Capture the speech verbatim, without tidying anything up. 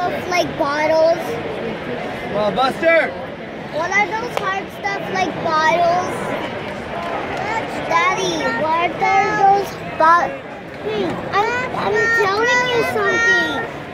stuff like bottles? Well, Buster! What are those hard stuff like bottles? Daddy, what are those bottles? I'm, I'm telling you something.